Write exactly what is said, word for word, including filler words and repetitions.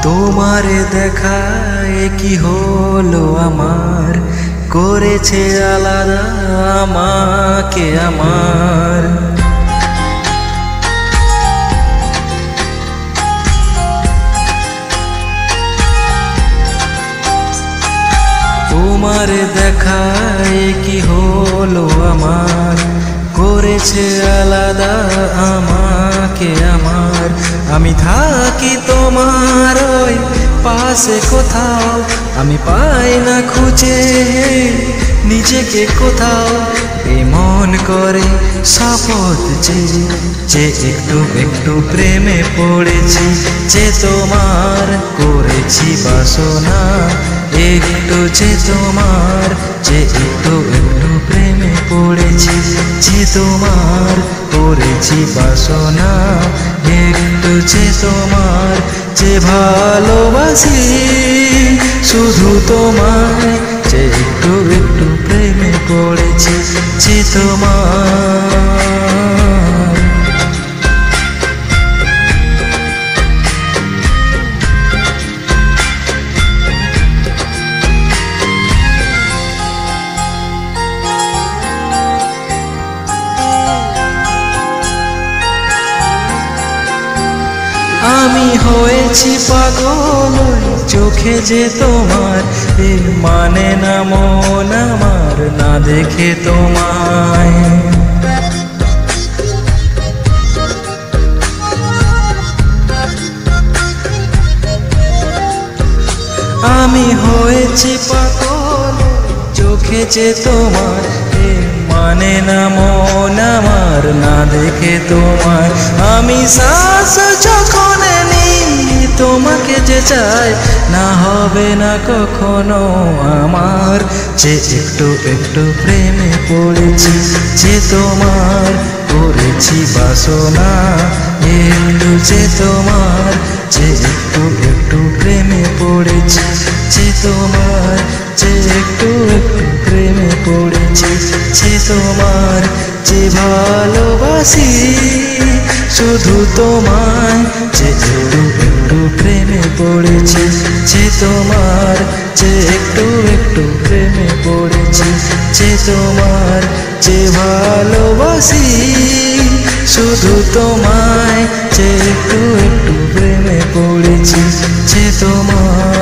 তোমারে দেখায় কি হলো আমার, করেছে আলাদা আমাকে আমার। তোমারে দেখায় কি হলো আমার, করেছে আলাদা আমাকে আমার। আমি থাকি তোমার ওই পাশে কোথাও, আমি পাই না খুঁজে নিজেকে কোথাও। এমন করে শপথ যে যে একটু একটু প্রেমে পড়েছি, যে তোমার করেছি বাসনা একটু, যে তোমার যে একটু একটু প্রেমে পড়েছি, যে তোমার করেছি বাসনা একটু, যে তোমার যে ভালোবাসি শুধু তোমায়, যে একটু একটু প্রেমে পড়েছি, যে তোমার। আমি হয়েছি পাগল চোখে যে তোমার, এ মানে না মন আমার না দেখে তোমায়। আমি হয়েছি পাগল চোখে যে তোমার, এ মানে না মন আমার না দেখে তোমায়। আমি শ্বাস যখন তোমাকে যে চাই, না হবে না কখনো আমার, যে একটু একটু প্রেমে পড়েছি, যে তোমার করেছি বাসনা একটু, যে তোমার যে একটু একটু প্রেমে পড়েছি, যে তোমার যে একটু একটু প্রেমে পড়েছি, যে তোমার যে ভালোবাসি শুধু তোমায়, যে একটু একটু প্রেমে পড়েছি, যে তোমার যে একটু একটু প্রেমে পড়েছি, যে তোমার যে ভালোবাসি শুধু তোমায়, যে একটু একটু প্রেমে পড়েছি, যে তোমার।